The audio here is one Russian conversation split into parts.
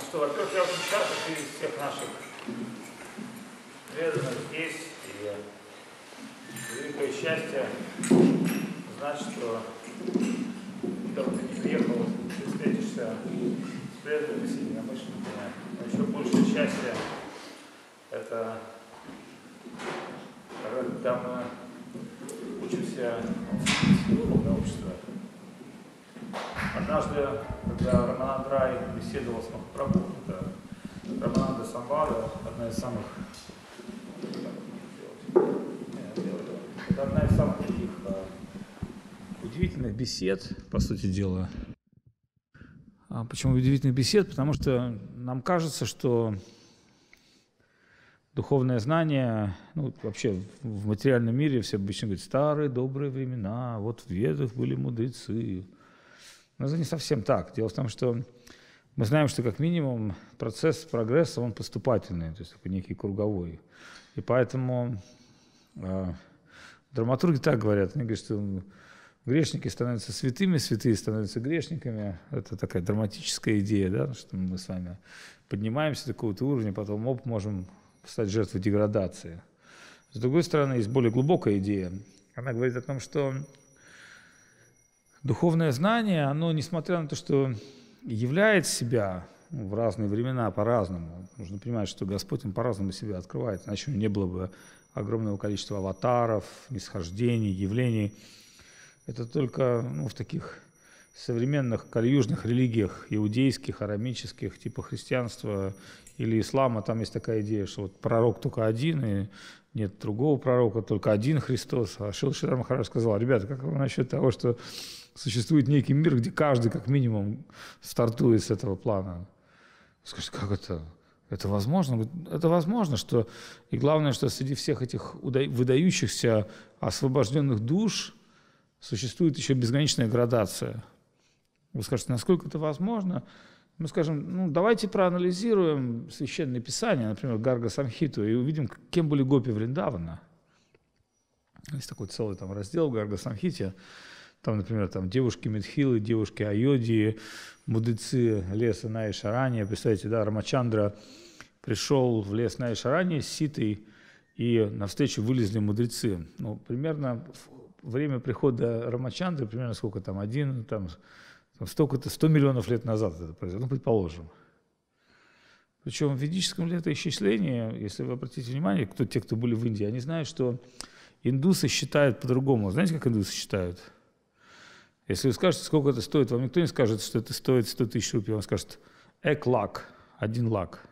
что, во-первых, я очень часто через всех наших преданных здесь, и великое счастье знать, что когда ты не приехал, ты встретишься с преданными, с единомышленниками. Но еще большее счастье — это когда мы учимся в духовное общество. Однажды, когда Рамананда Рай беседовал с Махапрабху, это Рамананда Самвада, одна из самых таких удивительных бесед, по сути дела. Почему удивительных бесед? Потому что нам кажется, что духовное знание, ну, вообще в материальном мире все обычно говорят: старые добрые времена, вот в Ведах были мудрецы. Но это не совсем так. Дело в том, что мы знаем, что как минимум процесс прогресса, он поступательный, то есть такой некий круговой. И поэтому драматурги так говорят, они говорят, что грешники становятся святыми, святые становятся грешниками. Это такая драматическая идея, да, что мы с вами поднимаемся до какого-то уровня, потом можем стать жертвой деградации. С другой стороны, есть более глубокая идея. Она говорит о том, что духовное знание, оно, несмотря на то, что являет себя в разные времена по-разному, нужно понимать, что Господь им по-разному себя открывает, иначе не было бы огромного количества аватаров, нисхождений, явлений. Это только в таких современных кальюжных религиях, иудейских, арамических, типа христианства или ислама, там есть такая идея, что вот пророк только один, и нет другого пророка, только один Христос. А Шрила Шридхар Махарадж сказал: ребята, как вам насчет того, что существует некий мир, где каждый как минимум стартует с этого плана? Скажите, как это? Это возможно? Это возможно, что... И главное, что среди всех этих выдающихся освобожденных душ существует еще безграничная градация. Вы скажете, насколько это возможно? Мы скажем, давайте проанализируем Священное Писание, например, Гарга Самхиту, и увидим, кем были гопи Вриндавана. Есть такой целый там раздел в Гарга Самхите. Там, например, девушки Мидхилы, девушки Айодии, мудрецы леса Найшарани. Представляете, да, Рамачандра пришел в лес Найшарани с Ситой, и навстречу вылезли мудрецы. Примерно время прихода Рамачандры, примерно сколько там, столько-то, 100 миллионов лет назад это произошло, предположим. Причем в ведическом летоисчислении, если вы обратите внимание, те, кто были в Индии, они знают, что индусы считают по-другому. Знаете, как индусы считают? Если вы скажете, сколько это стоит, вам никто не скажет, что это стоит 100 тысяч рупий. Он скажет: эк лак, 1 лак,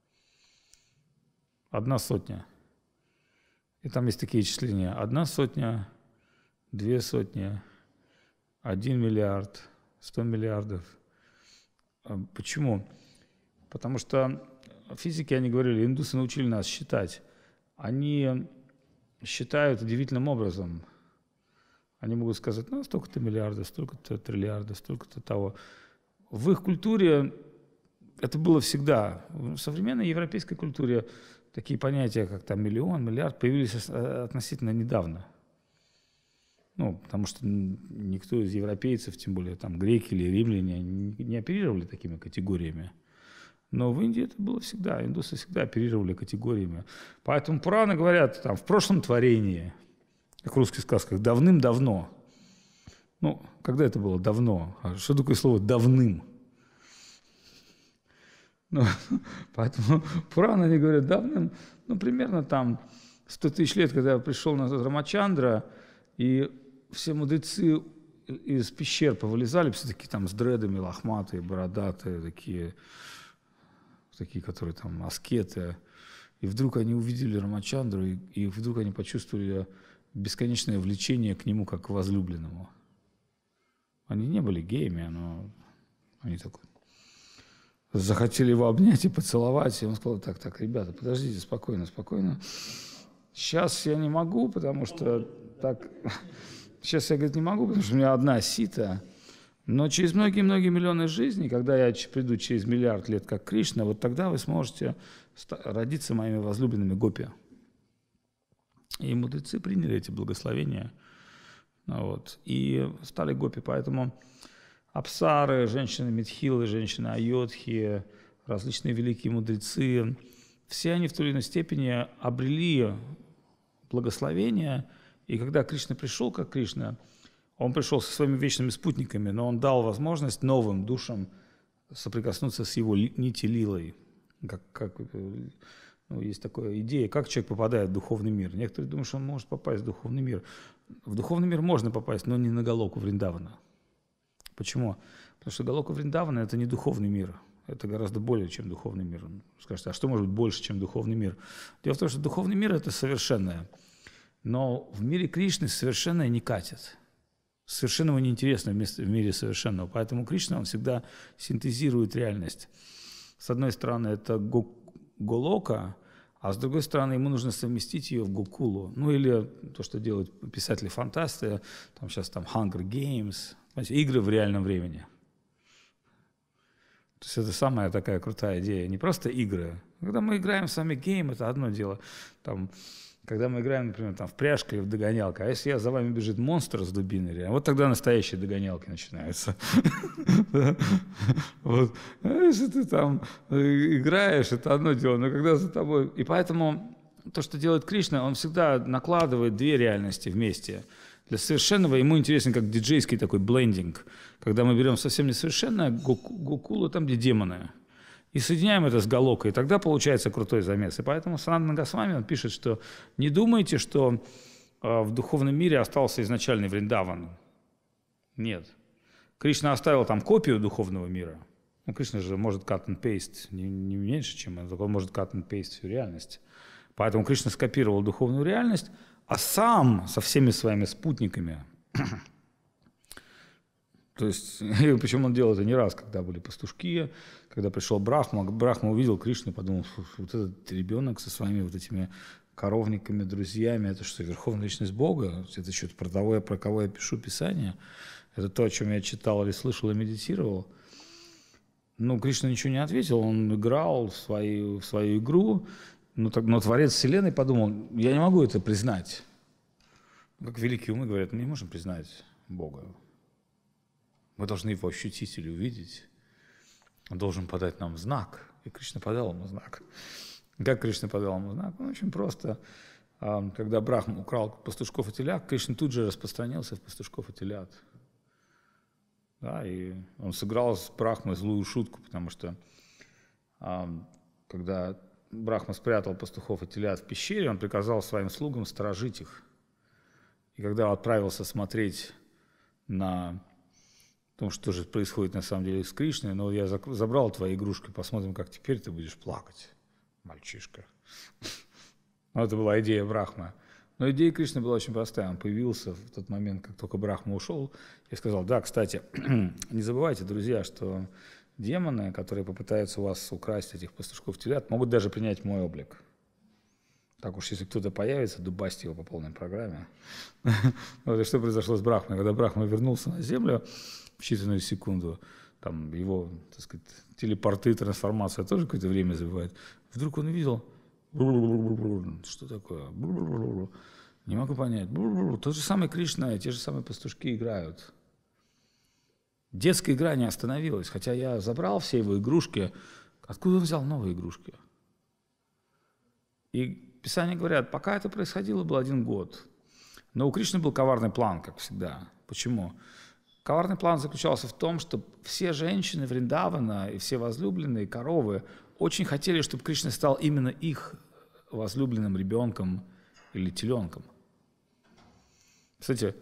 1 сотня. И там есть такие числения: 1 сотня, 2 сотни, 1 миллиард, 100 миллиардов. Почему? Потому что физики, они говорили, индусы научили нас считать. Они считают удивительным образом. Они могут сказать, столько-то миллиардов, столько-то триллиардов, столько-то того. В их культуре это было всегда. В современной европейской культуре такие понятия, как миллион, миллиард, появились относительно недавно. Потому что никто из европейцев, тем более греки или римляне, не оперировали такими категориями. Но в Индии это было всегда. Индусы всегда оперировали категориями. Поэтому Пураны говорят, в прошлом творении, как в русских сказках, давным-давно. Когда это было давно? А что такое слово «давным»? Поэтому Пураны, они говорят, давным, примерно 100 тысяч лет, когда пришел назад Рамачандра, и все мудрецы из пещер повылезали, все такие с дредами, лохматые, бородатые, такие, которые аскеты. И вдруг они увидели Рамачандру, и вдруг они почувствовали бесконечное влечение к нему как к возлюбленному. Они не были геями, но они захотели его обнять и поцеловать. И он сказал: так, ребята, подождите, спокойно. Сейчас я не могу, потому что Сейчас я, не могу, потому что у меня одна сита. Но через многие-многие миллионы жизней, когда я приду через миллиард лет как Кришна, вот тогда вы сможете родиться моими возлюбленными гопи. И мудрецы приняли эти благословения. И стали гопи. Поэтому апсары, женщины Мидхилы, женщины Айодхи, различные великие мудрецы, все они в той или иной степени обрели благословение. И когда Кришна пришел, как Кришна, он пришел со своими вечными спутниками, но он дал возможность новым душам соприкоснуться с его нити-лилой. Есть такая идея, как человек попадает в духовный мир. Некоторые думают, что он может попасть в духовный мир. В духовный мир можно попасть, но не на Галоку Вриндавана. Почему? Потому что Галока Вриндавана – это не духовный мир. Это гораздо более, чем духовный мир. Скажете, а что может быть больше, чем духовный мир? Дело в том, что духовный мир – это совершенное. Но в мире Кришны совершенное не катит. Совершенного неинтересно в мире совершенного. Поэтому Кришна, он всегда синтезирует реальность. С одной стороны, это Голока, а с другой стороны, ему нужно совместить ее в Гокулу. Ну или то, что делают писатели-фантасты, там сейчас там Hunger Games, игры в реальном времени. То есть это самая такая крутая идея. Не просто игры. Когда мы играем с вами гейм, это одно дело. Там, когда мы играем, например, там, в пряжку или в догонялку, а если за вами бежит монстр с дубиной, вот тогда настоящие догонялки начинаются. А если ты там играешь, это одно дело, но когда за тобой... И поэтому то, что делает Кришна, он всегда накладывает две реальности вместе. Для совершенного ему интересен как диджейский такой блендинг, когда мы берем совсем несовершенное, Гокулу, там, где демоны, и соединяем это с Галокой, и тогда получается крутой замес. И поэтому Санатана Госвами, он пишет, что не думайте, что в духовном мире остался изначальный Вриндаван. Нет. Кришна оставил там копию духовного мира. Ну, Кришна же может cut and paste не меньше, чем он, он может cut and paste всю реальность. Поэтому Кришна скопировал духовную реальность, а сам со всеми своими спутниками. То есть, причем он делал это не раз, когда были пастушки, когда пришел Брахма увидел Кришну и подумал, вот этот ребенок со своими вот этими коровниками, друзьями, это что, верховная личность Бога? Это что-то про кого я пишу Писание? Это то, о чем я читал или слышал и медитировал? Ну, Кришна ничего не ответил, он играл в свою игру, но Творец Вселенной подумал, я не могу это признать. Как великие умы говорят, мы не можем признать Бога. Мы должны его ощутить или увидеть. Он должен подать нам знак. И Кришна подал ему знак. Как Кришна подал ему знак? Ну, очень просто. Когда Брахма украл пастушков и телят, Кришна тут же распространился в пастушков и телят. Да, и он сыграл с Брахмой злую шутку, потому что когда Брахма спрятал пастухов и телят в пещере, он приказал своим слугам сторожить их. И когда отправился смотреть на то, что же происходит на самом деле с Кришной, но я забрал твои игрушки, посмотрим, как теперь ты будешь плакать, мальчишка. Ну, это была идея Брахмы. Но идея Кришны была очень простая. Он появился в тот момент, как только Брахма ушел, и сказал, да, кстати, не забывайте, друзья, что демоны, которые попытаются у вас украсть этих пастушков телят, могут даже принять мой облик. Так уж, если кто-то появится, дубасьте его по полной программе. Вот и что произошло с Брахмой. Когда Брахма вернулся на землю в считанную секунду, там его, так сказать, телепорты, трансформация тоже какое-то время забывает. Вдруг он увидел, что такое? Не могу понять. Тот же самый Кришна, те же самые пастушки играют. Детская игра не остановилась, хотя я забрал все его игрушки. Откуда он взял новые игрушки? И Писания говорят, пока это происходило, был 1 год. Но у Кришны был коварный план, как всегда. Почему? Коварный план заключался в том, что все женщины Вриндавана и все возлюбленные коровы очень хотели, чтобы Кришна стал именно их возлюбленным ребенком или теленком. Кстати,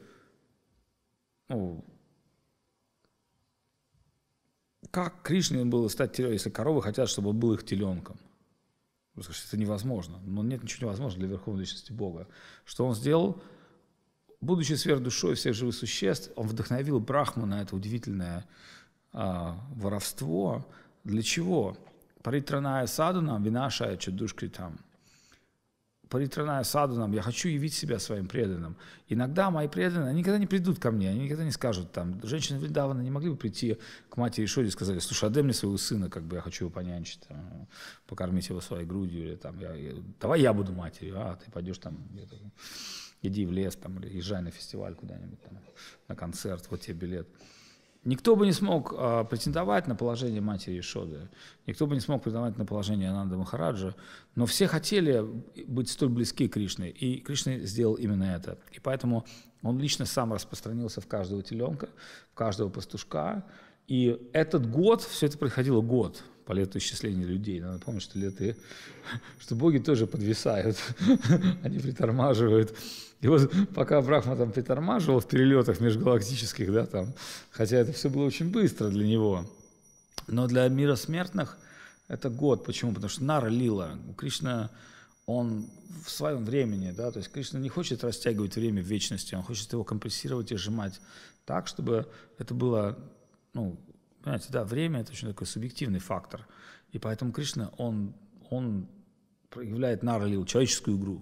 как Кришне было стать теленком, если коровы хотят, чтобы он был их теленком? Потому что это невозможно. Но нет ничего невозможного для верховной личности Бога. Что он сделал? Будучи сверхдушой всех живых существ, он вдохновил Брахму на это удивительное воровство. Для чего? Паритраная садунам, винашая чадушкритам. Паритраная садунам, я хочу явить себя своим преданным. Иногда мои преданные, они никогда не придут ко мне, они никогда не скажут, там, женщины Вриндавана не могли бы прийти к матери Ишоде и сказали, слушай, отдай мне своего сына, как бы я хочу его понянчить, там, покормить его своей грудью, или там, давай я буду матерью, а ты пойдешь там, иди в лес, там, или езжай на фестиваль куда-нибудь, там, на концерт, вот тебе билет. Никто бы не смог претендовать на положение матери Ешоды, никто бы не смог претендовать на положение Ананды Махараджа, но все хотели быть столь близки к Кришне, и Кришна сделал именно это. И поэтому он лично сам распространился в каждого теленка, в каждого пастушка. И этот год, все это происходило год по лету исчисления людей. Надо помнить, что боги тоже подвисают, они притормаживают. И вот пока Брахма там притормаживал в перелетах межгалактических, да, там, хотя это все было очень быстро для него, но для мира смертных это год. Почему? Потому что Нара Лила, Кришна, он в своем времени, да, то есть Кришна не хочет растягивать время в вечности, он хочет его компрессировать и сжимать так, чтобы это было, ну, понимаете, да, время – это очень такой субъективный фактор, и поэтому Кришна, он проявляет Нара Лилу, человеческую игру.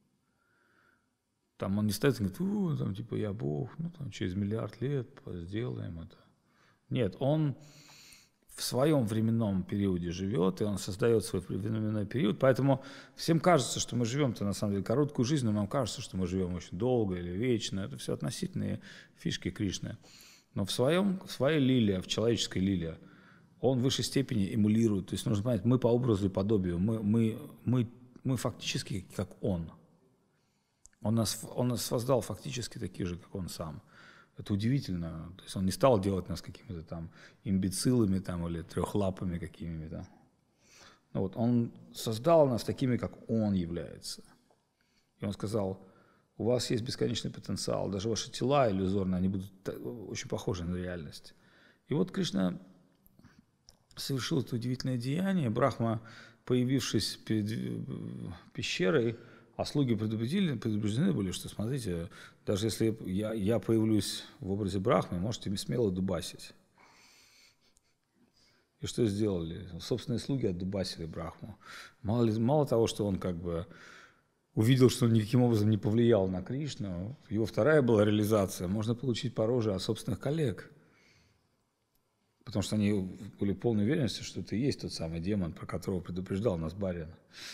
Там он не стоит и говорит, там, типа, я Бог, ну, там, через миллиард лет сделаем это. Нет, он в своем временном периоде живет, и он создает свой временной период, поэтому всем кажется, что мы живем-то, на самом деле, короткую жизнь, но нам кажется, что мы живем очень долго или вечно. Это все относительные фишки Кришны. Но в своей лиле, в человеческой лиле, он в высшей степени эмулирует. То есть нужно понять, мы по образу и подобию, мы фактически как он. Он нас создал фактически такие же, как он сам. Это удивительно. То есть он не стал делать нас какими-то там имбецилами там, или трехлапами какими-то. Ну, вот, он создал нас такими, как он является. И он сказал, у вас есть бесконечный потенциал, даже ваши тела иллюзорные, они будут очень похожи на реальность. И вот Кришна совершил это удивительное деяние. Брахма, появившись перед пещерой, а слуги предупреждены были, что, смотрите, даже если я появлюсь в образе Брахмы, можете смело дубасить. И что сделали? Собственные слуги отдубасили Брахму. Мало того, что он как бы увидел, что он никаким образом не повлиял на Кришну, его вторая была реализация. Можно получить по роже от собственных коллег. Потому что они были в полной уверенности, что это и есть тот самый демон, про которого предупреждал нас барин.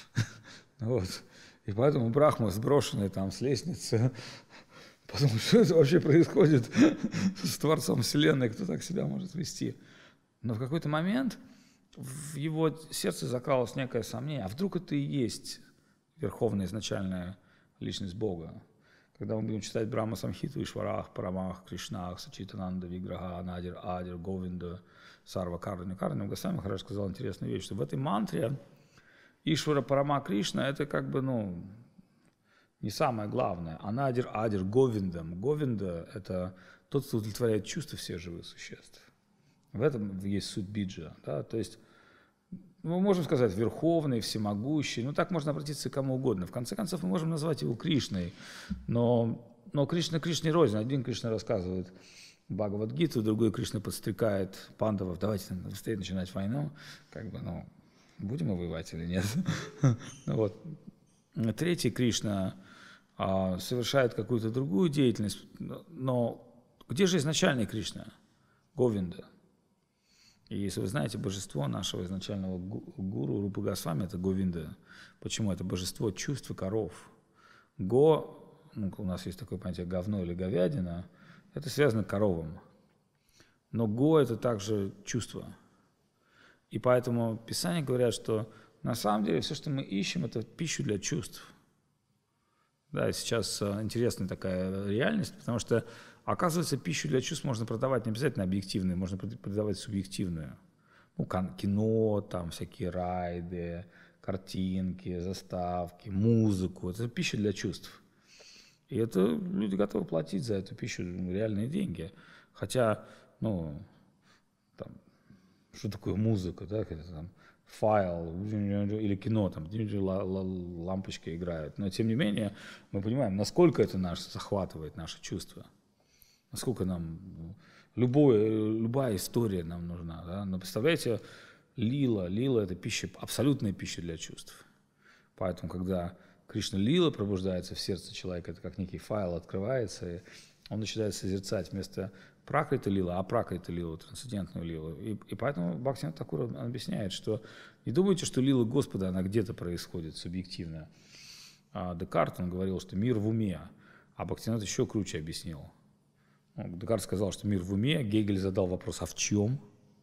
Вот. И поэтому Брахма, сброшенный там с лестницы, подумал, что это вообще происходит с Творцом Вселенной, кто так себя может вести. Но в какой-то момент в его сердце закралось некое сомнение, а вдруг это и есть верховная изначальная личность Бога. Когда мы будем читать Брахма Самхиту, Ишварах, Парамах, Кришнах, Сачитананда, Виграха, Надир, Адир, Говинда, Сарва, Карни, Карни, Госвами Махарадж сказал интересную вещь, что в этой мантре Ишвара Парама Кришна – это как бы, ну, не самое главное. Анадир, Адир, Говиндам. Говинда – это тот, кто удовлетворяет чувства всех живых существ. В этом есть суть биджа. Да? То есть мы можем сказать верховный, всемогущий, ну так можно обратиться к кому угодно. В конце концов мы можем назвать его Кришной, но Кришна Кришне рознь. Один Кришна рассказывает Бхагавад-гиту, другой Кришна подстрекает пандавов, давайте быстрее начинать войну, как бы, ну, будем мы воевать или нет? Вот. Третий Кришна совершает какую-то другую деятельность, но где же изначальный Кришна? Говинда. И если вы знаете, божество нашего изначального гуру Рупы Госвами – это Говинда. Почему? Это божество чувств и коров. Го, ну, у нас есть такое понятие говно или говядина, это связано с коровам. Но го – это также чувство. И поэтому Писания говорят, что на самом деле все, что мы ищем, это пищу для чувств. Да, и сейчас интересная такая реальность, потому что, оказывается, пищу для чувств можно продавать не обязательно объективную, можно продавать субъективную. Ну, кино, там всякие райды, картинки, заставки, музыку. Это пища для чувств. И это люди готовы платить за эту пищу реальные деньги. Хотя, ну, там, что такое музыка, да, когда там файл или кино, там лампочки играют. Но тем не менее мы понимаем, насколько это захватывает наши чувства, насколько нам любая история нам нужна. Да? Но представляете, лила это пища, абсолютная пища для чувств. Поэтому, когда Кришна лила пробуждается в сердце человека, это как некий файл открывается, и он начинает созерцать вместо пракрита лила, а пракрита лилу, трансцендентную лилу. И поэтому Бхактивинода Тхакур объясняет, что не думайте, что лила Господа, она где-то происходит субъективно. Декарт, он говорил, что мир в уме, а Бхактивинода еще круче объяснил. Декарт сказал, что мир в уме. Гегель задал вопрос, а в чем?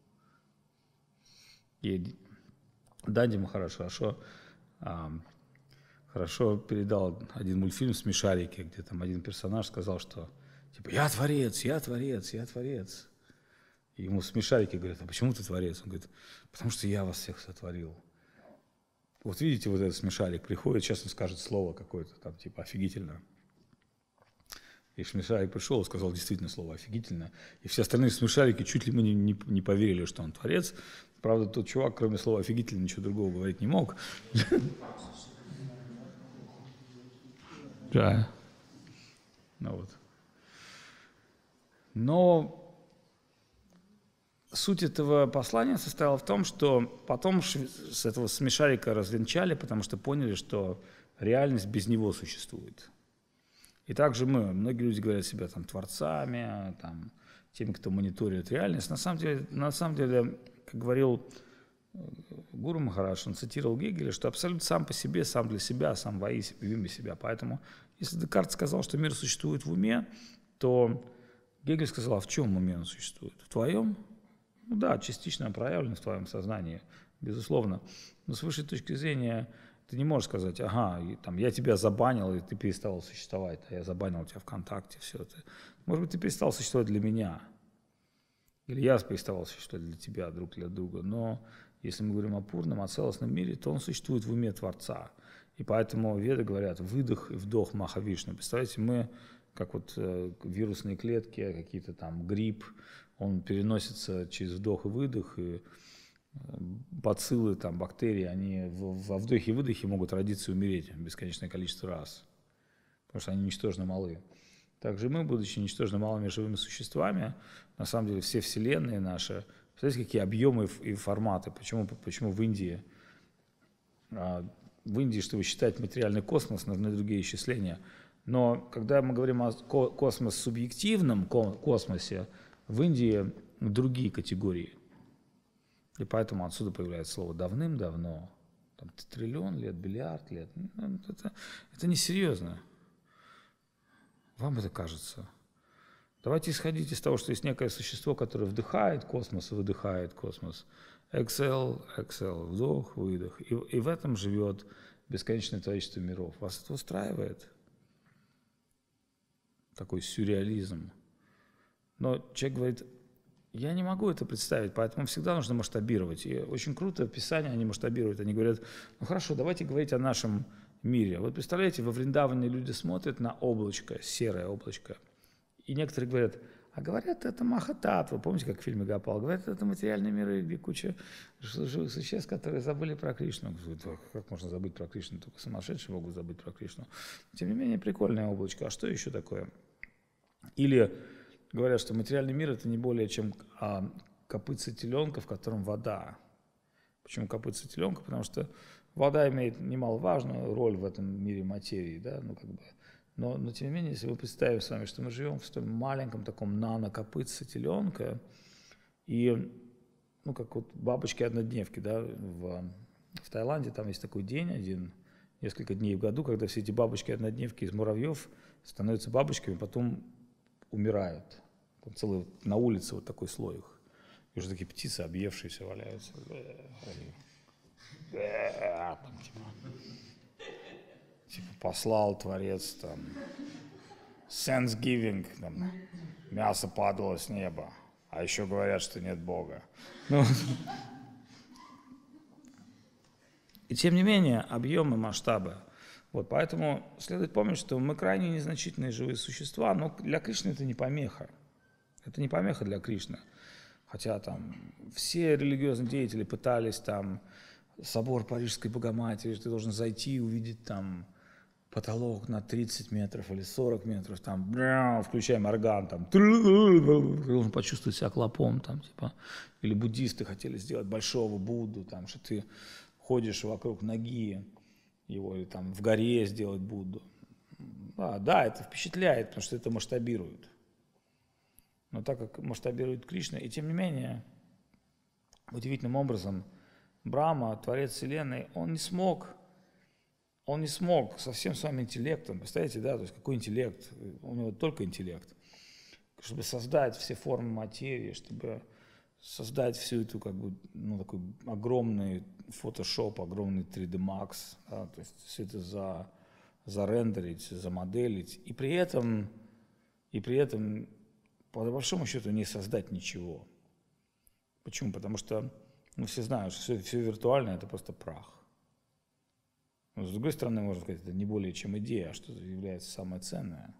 И Данди Махарадж хорошо передал один мультфильм «Смешарики», где там один персонаж сказал, что типа «Я творец, я творец, я творец». И ему смешарики говорят, а почему ты творец? Он говорит, потому что я вас всех сотворил. Вот видите, вот этот смешарик приходит, сейчас он скажет слово какое-то там, типа офигительно. И смешарик пришел и сказал действительно слово офигительно. И все остальные смешарики чуть ли мы не поверили, что он творец. Правда, тот чувак, кроме слова офигительно, ничего другого говорить не мог. Да. Ну вот. Но суть этого послания состояла в том, что потом с этого смешарика развенчали, потому что поняли, что реальность без него существует. И также многие люди говорят себя там творцами, там, теми, кто мониторит реальность. На самом деле, как говорил Гуру Махарадж, он цитировал Гегеля, что абсолют сам по себе, сам для себя, сам во имя себя. Поэтому, если Декарт сказал, что мир существует в уме, то Гегель сказал, а в чем уме он существует? В твоем? Ну да, частично проявлен в твоем сознании, безусловно. Но с высшей точки зрения ты не можешь сказать, ага, там, я тебя забанил, и ты перестал существовать, а я забанил тебя ВКонтакте, все это. Может быть, ты перестал существовать для меня, или я перестал существовать для тебя, друг для друга. Но если мы говорим о пурном, о целостном мире, то он существует в уме Творца. И поэтому веды говорят выдох и вдох Махавишну. Представляете, мы, как вот вирусные клетки, какие-то там грипп, он переносится через вдох и выдох, и бациллы, там, бактерии, они во вдохе и выдохе могут родиться и умереть бесконечное количество раз, потому что они ничтожно малы. Также мы, будучи ничтожно малыми живыми существами, на самом деле все вселенные наши, представляете, какие объемы и форматы, почему в Индии, чтобы считать материальный космос, нужны другие исчисления. Но когда мы говорим о космос-субъективном космосе, в Индии другие категории. И поэтому отсюда появляется слово «давным-давно». Там, триллион лет, миллиард лет. Это несерьезно. Вам это кажется. Давайте исходить из того, что есть некое существо, которое вдыхает космос и выдыхает космос. Exhale, вдох, выдох. И в этом живет бесконечное количество миров. Вас это устраивает? Такой сюрреализм. Но человек говорит, я не могу это представить, поэтому всегда нужно масштабировать. И очень круто в Писании они масштабируют. Они говорят, ну хорошо, давайте говорить о нашем мире. Вот представляете, во Вриндаване люди смотрят на облачко, серое облачко. И некоторые говорят, а говорят, это Махататва. Помните, как в фильме Гопал? Говорят, это материальные миры, где куча живых существ, которые забыли про Кришну. Как можно забыть про Кришну? Только сумасшедшие могут забыть про Кришну. Тем не менее, прикольное облачко. А что еще такое? Или говорят, что материальный мир – это не более чем копытце теленка, в котором вода. Почему копытце теленка? Потому что вода имеет немаловажную роль в этом мире материи, да, но тем не менее, если мы представим с вами, что мы живем в столь маленьком таком нано-копытце теленка, и, как вот бабочки-однодневки, да, в Таиланде там есть такой день несколько дней в году, когда все эти бабочки-однодневки из муравьев становятся бабочками, потом умирают. Там целый на улице вот такой слой их. И уже такие птицы, объевшиеся, валяются. Там, типа послал Творец, там, Thanksgiving, там, мясо падало с неба, а еще говорят, что нет Бога. И тем не менее, объемы, масштабы. Вот, поэтому следует помнить, что мы крайне незначительные живые существа, но для Кришны это не помеха. Это не помеха для Кришны. Хотя там все религиозные деятели пытались, там, собор Парижской Богоматери, ты должен зайти и увидеть там потолок на 30 метров или 40 метров, там, включаем орган, там, должен почувствовать себя клопом, там, типа, или буддисты хотели сделать большого Будду, там, что ты ходишь вокруг ноги его, или там в горе сделать Будду. Да, это впечатляет, потому что это масштабирует. Но так как масштабирует Кришна, и тем не менее, удивительным образом, Брахма, Творец Вселенной, он не смог со всем своим интеллектом, представляете, да, то есть какой интеллект, у него только интеллект, чтобы создать все формы материи, чтобы создать всю эту как бы, ну, такой огромный Photoshop, огромный 3D Max, да, то есть все это зарендерить, замоделить, и при этом, по большому счету, не создать ничего. Почему? Потому что, ну, все знают, что все виртуальное – это просто прах. Но, с другой стороны, можно сказать, это не более чем идея, а что является самое ценное.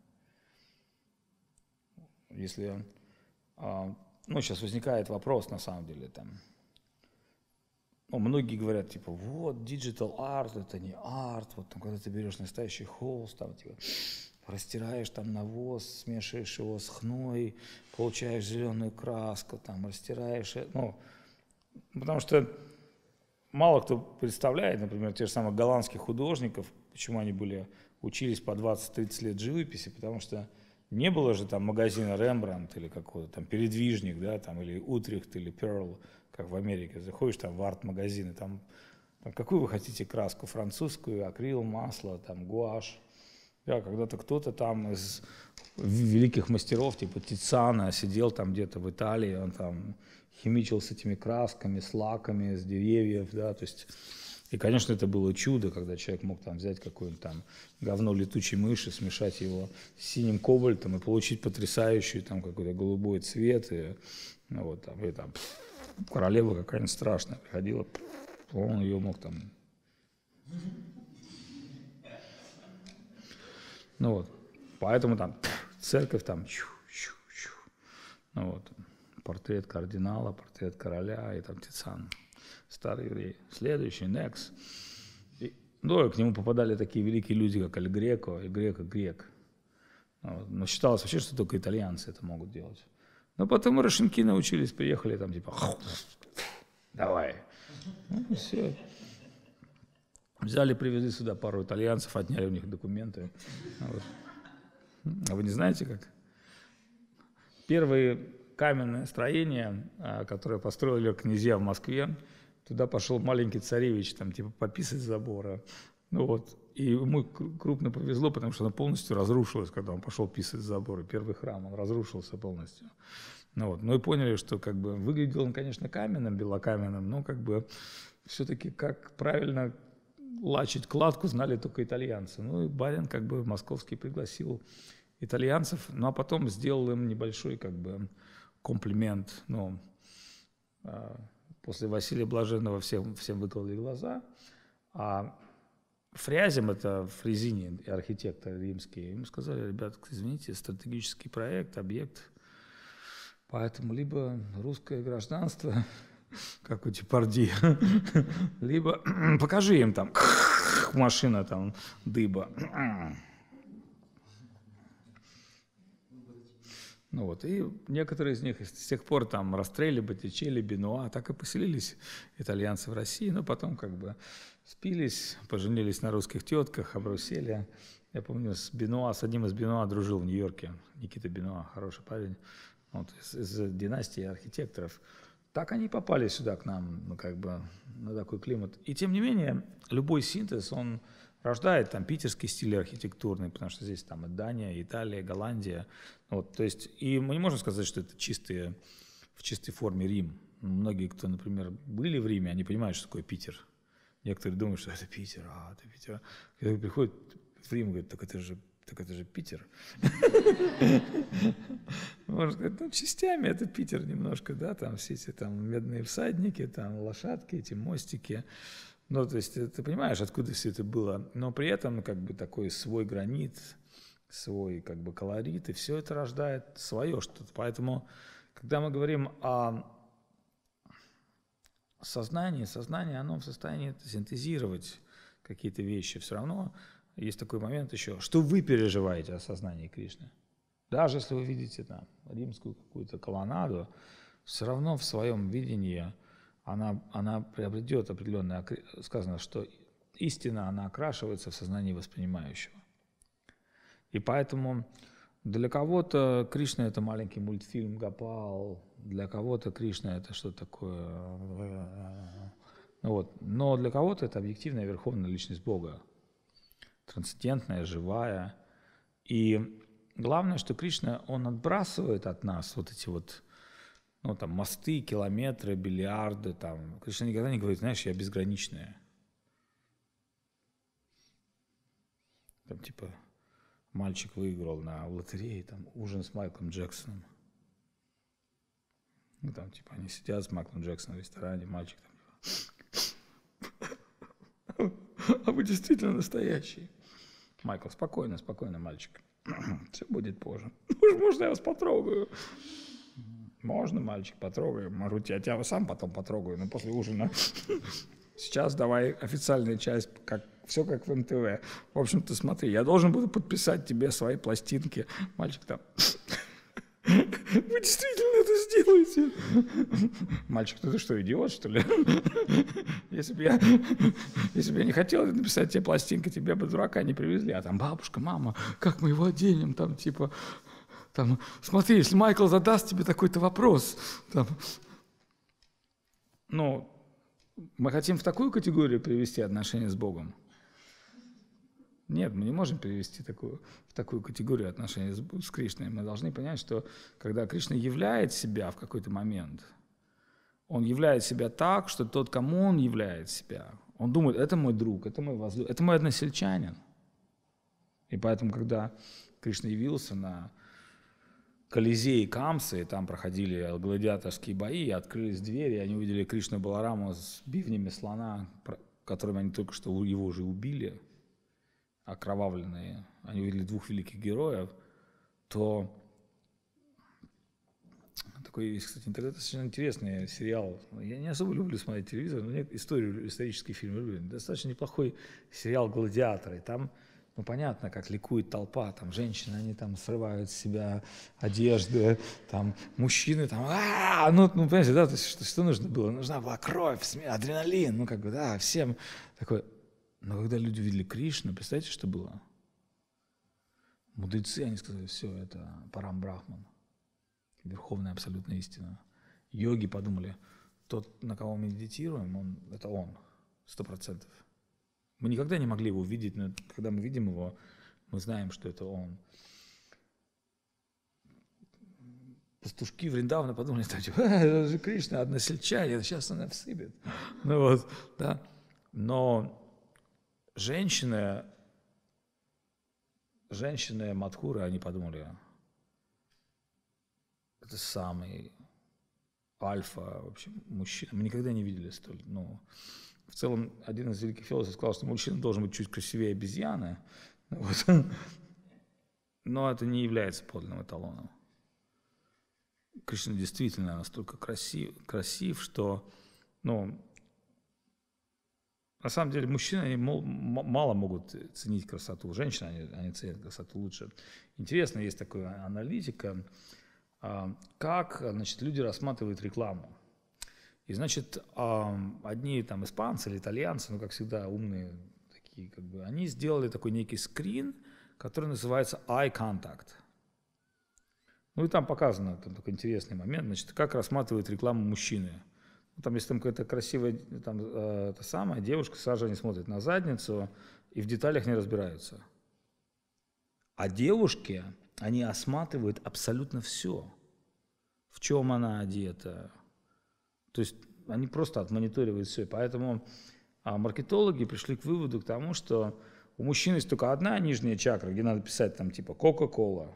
Если, ну, сейчас возникает вопрос, на самом деле, там, ну, многие говорят, типа, вот, digital art, это не арт, вот, там, когда ты берешь настоящий холст, там, типа, растираешь там навоз, смешиваешь его с хной, получаешь зеленую краску, там, растираешь, ну, потому что мало кто представляет, например, тех же самых голландских художников, почему они учились по 20-30 лет живописи, потому что не было же там магазина Рембрандт или какого-то там передвижник, да, там, или Утрехт, или Перл, как в Америке. Заходишь там в арт-магазины, там какую вы хотите краску, французскую, акрил, масло, там, гуашь. Да, когда-то кто-то там из великих мастеров, типа Тициана, сидел там где-то в Италии, он там химичил с этими красками, с лаками, с деревьев, да, то есть, и, конечно, это было чудо, когда человек мог там взять какое-нибудь там говно летучей мыши, смешать его с синим кобальтом и получить потрясающий там какой-то голубой цвет, и, ну, вот, там, и там королева какая-нибудь страшная приходила, он ее мог там... Ну вот, поэтому там церковь, там, ну вот, портрет кардинала, портрет короля, и там Тициан, старый еврей. Следующий, next. Ну, и к нему попадали такие великие люди, как Эль Греко, и Грек. Вот. Но считалось вообще, что только итальянцы это могут делать. Но потом мы рашенки научились, приехали там, типа, давай. Ну, все. Взяли, привезли сюда пару итальянцев, отняли у них документы. Вот. А вы не знаете, как? Первые каменные строения, которые построили князья в Москве, туда пошел маленький царевич, там, типа, пописать с забора. Ну вот, и ему крупно повезло, потому что оно полностью разрушилось, когда он пошел писать с забора. Первый храм, он разрушился полностью. Ну вот, ну и поняли, что как бы выглядел он, конечно, каменным, белокаменным, но как бы все-таки как правильно лачить кладку знали только итальянцы. Ну и барин как бы московский пригласил итальянцев, ну а потом сделал им небольшой как бы комплимент. Ну, после Василия Блаженного всем выкололи глаза, а Фрязем, это Фрезини, архитектор римский, ему сказали: ребята, извините, стратегический проект, объект, поэтому либо русское гражданство, как у Депарди, либо покажи им там, машина там, дыба. Ну вот, и некоторые из них с тех пор там Растрелли, Боттичелли, Бенуа, так и поселились итальянцы в России, но потом как бы спились, поженились на русских тетках, обрусели. Я помню, с одним из Бенуа дружил в Нью-Йорке, Никита Бенуа, хороший парень, вот, из династии архитекторов. Так они попали сюда к нам, ну, как бы, на такой климат. И тем не менее, любой синтез, он рождает там питерский стиль архитектурный, потому что здесь там и Дания, и Италия, Голландия. Вот, то есть, и мы не можем сказать, что это в чистой форме Рим. Многие, кто, например, были в Риме, они понимают, что такое Питер. Некоторые думают, что это Питер, это Питер. Когда приходят в Рим, говорят, так это же Питер. Можно сказать, ну, частями это Питер немножко, да, там все эти там медные всадники, там лошадки, эти мостики. Ну, то есть ты понимаешь, откуда все это было, но при этом как бы такой свой гранит, свой как бы колорит, и все это рождает свое что-то. Поэтому, когда мы говорим о сознание, оно в состоянии синтезировать какие-то вещи. Все равно есть такой момент еще, что вы переживаете о сознании Кришны. Даже если вы видите там римскую какую-то колоннаду, все равно в своем видении она приобретет определенное, сказано, что истина, она окрашивается в сознании воспринимающего. И поэтому для кого-то Кришна – это маленький мультфильм Гопал, для кого-то Кришна – это что такое. Вот. Но для кого-то это объективная верховная личность Бога, трансцендентная, живая. И главное, что Кришна, он отбрасывает от нас вот эти вот, ну, там, мосты, километры, бильярды, там. Кришна никогда не говорит, знаешь, я безграничная. Там, типа, мальчик выиграл на лотерее, там, ужин с Майклом Джексоном. Ну, там, типа, они сидят с Майклом Джексоном в ресторане, мальчик там, а вы действительно настоящий. Майкл, спокойно, спокойно, мальчик. Все будет позже. Можно я вас потрогаю? Можно, мальчик, потрогаю. Может, я тебя сам потом потрогаю, но после ужина. Сейчас давай официальная часть, все как в МТВ. В общем-то, смотри, я должен буду подписать тебе свои пластинки. Мальчик там... Вы действительно это сделаете? Мальчик, ты что, идиот, что ли? Если бы я не хотел написать тебе пластинки, тебе бы дурака не привезли. А там бабушка, мама, как мы его оденем? Там типа, там, смотри, если Майкл задаст тебе такой-то вопрос. Там, ну, мы хотим в такую категорию привести отношения с Богом. Нет, мы не можем перевести в такую категорию отношений с Кришной. Мы должны понять, что когда Кришна являет себя в какой-то момент, он являет себя так, что тот, кому он являет себя, он думает, это мой друг, это мой возлюбленный, это мой односельчанин. И поэтому, когда Кришна явился на Колизее Камсы, и там проходили гладиаторские бои, и открылись двери, и они увидели Кришну и Балараму с бивнями слона, которыми они только что его уже убили, окровавленные, они увидели двух великих героев, то такой есть, кстати, интернет, достаточно интересный сериал. Я не особо люблю смотреть телевизор, но исторические фильмы люблю. Достаточно неплохой сериал «Гладиаторы». Там, ну, понятно, как ликует толпа, там женщины, они там срывают с себя одежды, там мужчины, там, ну, понимаете, да, то есть, что нужно было? Нужна была кровь, адреналин, ну, как бы, да, всем такой. Но когда люди видели Кришну, представляете, что было? Мудрецы, они сказали, все, это Парам Брахман, верховная абсолютная истина. Йоги подумали, тот, на кого мы медитируем, это он, 100%. Мы никогда не могли его увидеть, но когда мы видим его, мы знаем, что это он. Пастушки Вриндавана подумали, это же Кришна, односельчанин, сейчас она всыпет. Ну вот, да. Но женщины Мадхуры, они подумали, это самый альфа вообще мужчина. Мы никогда не видели столь. Ну, в целом, один из великих философов сказал, что мужчина должен быть чуть красивее обезьяны. Вот. Но это не является подлинным эталоном. Кришна действительно настолько красив, что, ну, на самом деле мужчины они мало могут ценить красоту. Женщины, они ценят красоту лучше. Интересно, есть такая аналитика, как, значит, люди рассматривают рекламу. И, значит, одни там испанцы или итальянцы, ну, как всегда, умные такие, как бы, они сделали такой некий скрин, который называется eye contact. Ну, и там показано, там такой интересный момент, значит, как рассматривают рекламу мужчины. Там, если там какая-то красивая та самая девушка, сразу они смотрят на задницу и в деталях не разбираются. А девушки, они осматривают абсолютно все. В чем она одета. То есть они просто отмониторивают все. Поэтому маркетологи пришли к выводу к тому, что у мужчин есть только одна нижняя чакра, где надо писать там типа Кока-Кола.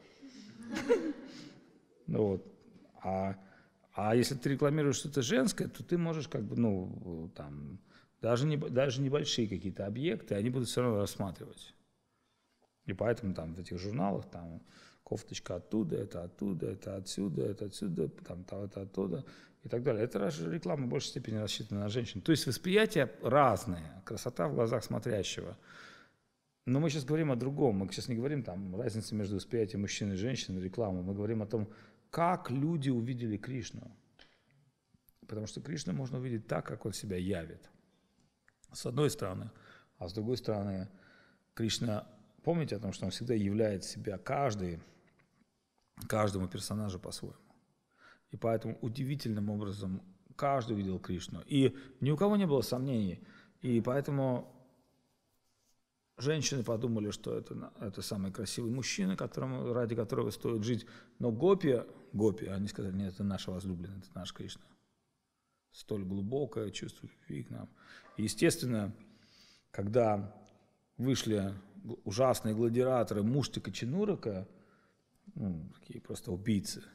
Вот. А если ты рекламируешь что-то женское, то ты можешь как бы, ну, там, даже небольшие какие-то объекты, они будут все равно рассматривать. И поэтому там в этих журналах там кофточка оттуда, это отсюда, там, это оттуда и так далее. Это реклама в большей степени рассчитана на женщин. То есть восприятие разное, красота в глазах смотрящего. Но мы сейчас говорим о другом. Мы сейчас не говорим там разницы между восприятием мужчин и женщин, рекламы. Мы говорим о том, как люди увидели Кришну. Потому что Кришну можно увидеть так, как он себя явит. С одной стороны. А с другой стороны, Кришна, помните о том, что он всегда являет себя каждому персонажу по-своему. И поэтому удивительным образом каждый увидел Кришну. И ни у кого не было сомнений. И поэтому женщины подумали, что это самый красивый мужчина, ради которого стоит жить. Но гопи, они сказали, нет, это наша возлюбленная, это наш Кришна. Столь глубокое чувство любви к нам. И, естественно, когда вышли ужасные гладиаторы Муштика Чинурака, такие просто убийцы,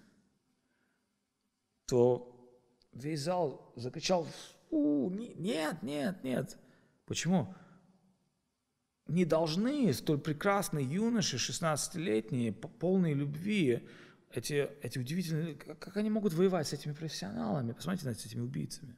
то весь зал закричал: нет, нет, нет. Почему? Не должны столь прекрасные юноши, 16-летние, полные любви, эти удивительные, как они могут воевать с этими профессионалами? Посмотрите на этими убийцами.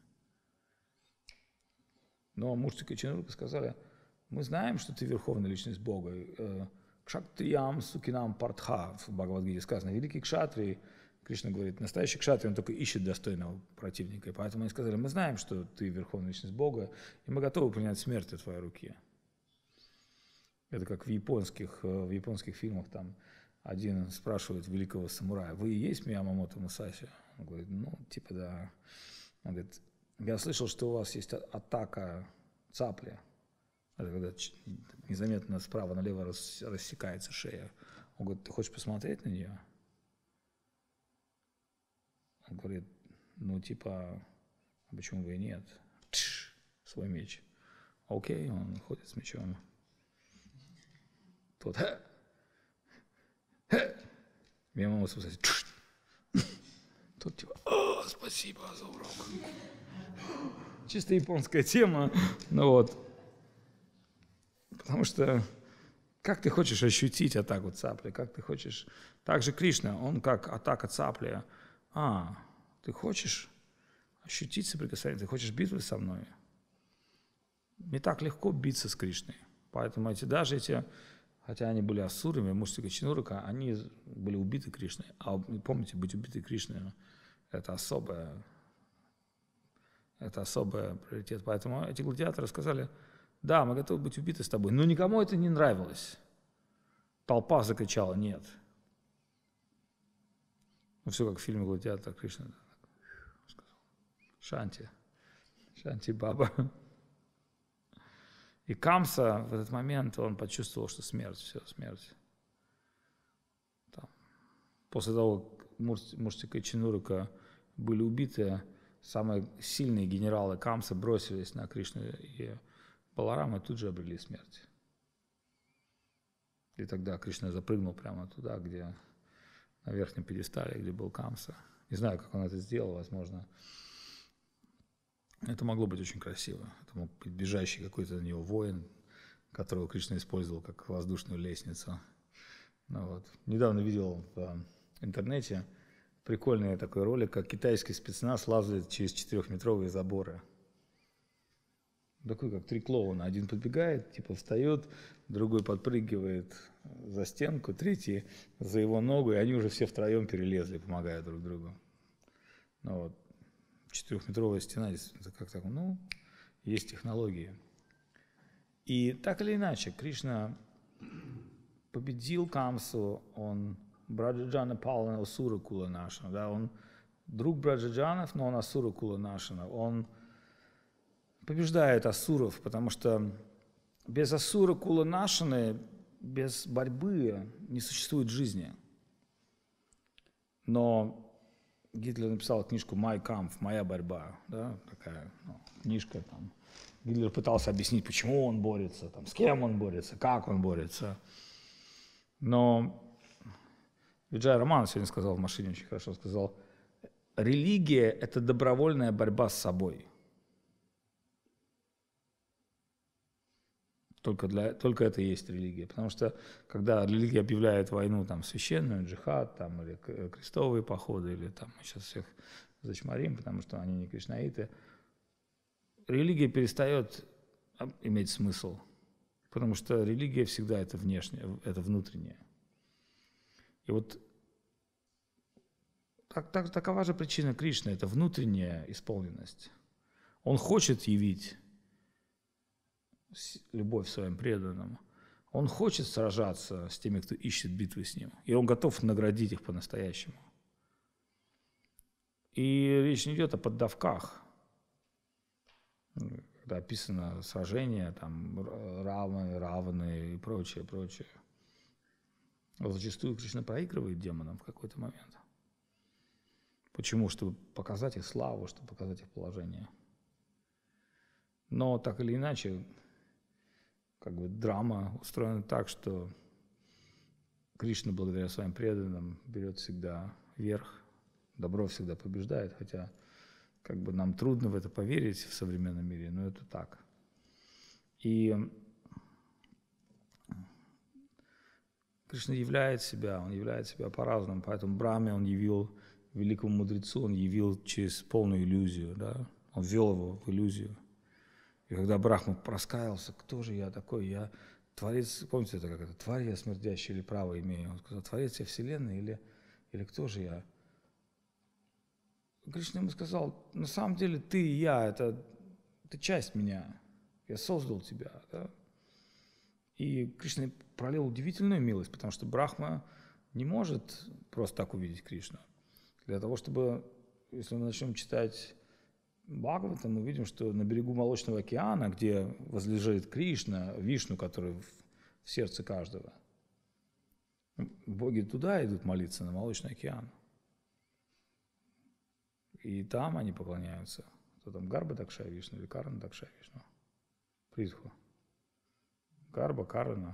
Но Муштика Чинурака сказали: мы знаем, что ты верховная личность Бога. Кшатриям сукинам партха, в Бхагавад-гите сказано. Великий кшатрий, Кришна говорит, настоящий кшатрий, он только ищет достойного противника. И поэтому они сказали: мы знаем, что ты верховная личность Бога, и мы готовы принять смерть от твоей руки. Это как в японских фильмах, там один спрашивает великого самурая: вы и есть Миямамото Мусаси? Он говорит: типа да. Он говорит: я слышал, что у вас есть атака цапли. Это когда незаметно справа налево рассекается шея. Он говорит: ты хочешь посмотреть на нее? Он говорит: а почему бы и нет? Свой меч. Окей, он ходит с мечом. Тот мимо Мусаси. Тот типа: спасибо за урок. Чисто японская тема, Потому что как ты хочешь ощутить атаку цапли, как ты хочешь... Также Кришна, он как атака цапли. Ты хочешь ощутить соприкосновение, ты хочешь битвы со мной? Не так легко биться с Кришной. Поэтому хотя они были асурами, Муштика Чинурака, они были убиты Кришной. А помните, быть убитой Кришной – это особый приоритет. Поэтому эти гладиаторы сказали: да, мы готовы быть убиты с тобой. Но никому это не нравилось. Толпа закричала: нет. Все как в фильме «Гладиатор», Кришна сказал: Шанти Баба. И Камса в этот момент, он почувствовал, что смерть. После того, как Муштика и Чинурака были убиты, самые сильные генералы Камса бросились на Кришну и Баларама, тут же обрели смерть. И тогда Кришна запрыгнул прямо туда, где на верхнем пьедестале, где был Камса. Не знаю, как он это сделал, возможно. Это могло быть очень красиво. Это мог быть бежащий какой-то на него воин, которого Кришна использовал как воздушную лестницу. Недавно видел в интернете прикольный такой ролик, как китайский спецназ лазает через 4-метровые заборы. Такой, как 3 клоуна. Один подбегает, встает, другой подпрыгивает за стенку, третий за его ногу, и они уже все втроем перелезли, помогая друг другу. 4-метровая стена, действительно, как так? Есть технологии. И так или иначе, Кришна победил Камсу, он Браджаджана пал на Асура Кула Нашана. Он друг Браджаджанов, но он Асура Кула Нашана. Он побеждает асуров, потому что без Асура Кула Нашаны, без борьбы не существует жизни. Но Гитлер написал книжку «Май Кампф», «Моя борьба», да, такая книжка там. Гитлер пытался объяснить, почему он борется, с кем он борется, как он борется. Но Виджай Роман сегодня сказал в машине, очень хорошо сказал: религия – это добровольная борьба с собой. Только это и есть религия. Потому что, когда религия объявляет войну священную, джихад, или крестовые походы, или мы сейчас всех зачморим, потому что они не кришнаиты, религия перестает иметь смысл. Потому что религия всегда это внешнее, это внутреннее. И такова же причина Кришны, это внутренняя исполненность. Он хочет явить любовь своим преданным. Он хочет сражаться с теми, кто ищет битвы с ним. И он готов наградить их по-настоящему. И речь не идет о поддавках. когда описано сражение, там равны и прочее, прочее. Зачастую Кришна проигрывает демонам в какой-то момент. Почему? Чтобы показать их славу, чтобы показать их положение. Но так или иначе, как бы драма устроена так, что Кришна, благодаря своим преданным, берет всегда верх, добро всегда побеждает, хотя как бы нам трудно в это поверить в современном мире, но это так. И Кришна являет себя, он являет себя по-разному, поэтому Брахме он явил великому мудрецу, он явил через полную иллюзию, да? Он ввел его в иллюзию. И когда Брахма раскаялся, кто же я такой? Я творец, помните это как это? Тварь я смердящая или право имею? Он сказал, творец я вселенной или кто же я? Кришна ему сказал, на самом деле ты и я, это часть меня. Я создал тебя. Да? И Кришна пролил удивительную милость, потому что Брахма не может просто так увидеть Кришну. Для того, чтобы, если мы начнем читать Бхагаватам, мы видим, что на берегу Молочного океана, где возлежит Кришна, Вишну, который в сердце каждого, боги туда идут молиться, на Молочный океан. И там они поклоняются. Кто там, Гарба Дакшая Вишну или Карана Дакшая Вишну? Притху. Гарба, Карана.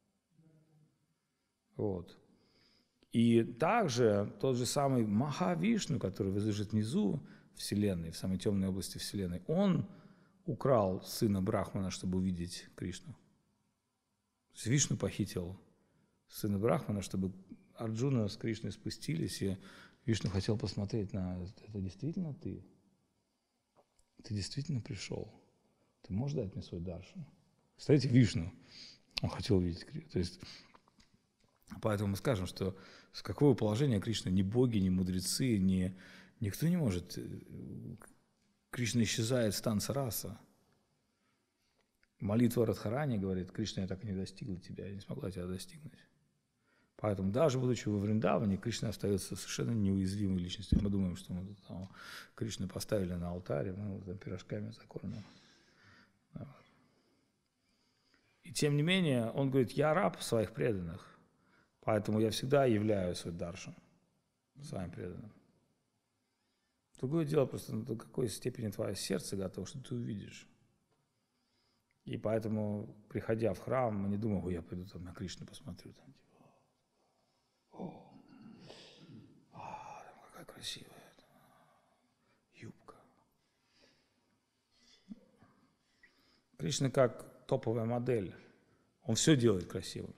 Вот. И также тот же самый Махавишну, который возлежит внизу Вселенной, в самой темной области Вселенной, он украл сына Брахмана, чтобы увидеть Кришну. То есть Вишну похитил сына Брахмана, чтобы Арджуна с Кришной спустились, и Вишну хотел посмотреть на это действительно ты? Ты действительно пришел? Ты можешь дать мне свой даршан? Представляете, Вишну, он хотел увидеть Кришну. То есть, поэтому мы скажем, что с какого положения Кришна ни боги, ни мудрецы, никто не может. Кришна исчезает с танца раса. Молитва Радхарани говорит, Кришна, я так и не достигла тебя, я не смогла тебя достигнуть. Поэтому даже будучи во Вриндаване, Кришна остается совершенно неуязвимой личностью. Мы думаем, что мы там Кришну поставили на алтаре, мы его там пирожками закормим. И тем не менее, он говорит, я раб своих преданных, поэтому я всегда являю свой даршан своим преданным. Другое дело просто, до какой степени твое сердце готово, что ты увидишь. И поэтому, приходя в храм, мы не думаем, я пойду там на Кришну посмотрю, там, типа, там какая красивая юбка. Кришна как топовая модель, он все делает красивым.